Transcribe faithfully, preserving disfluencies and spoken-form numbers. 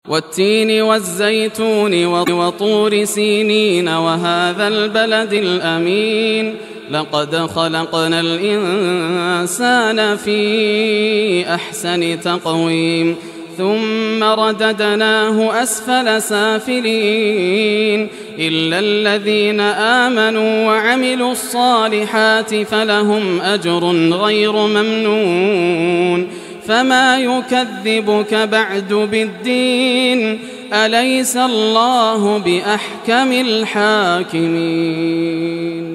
والتين والزيتون وطور سينين وهذا البلد الأمين لقد خلقنا الإنسان في أحسن تقويم ثم رددناه أسفل سافلين إلا الذين آمنوا وعملوا الصالحات فلهم أجر غير ممنون فما يكذبك بعد بالدين أليس الله بأحكم الحاكمين.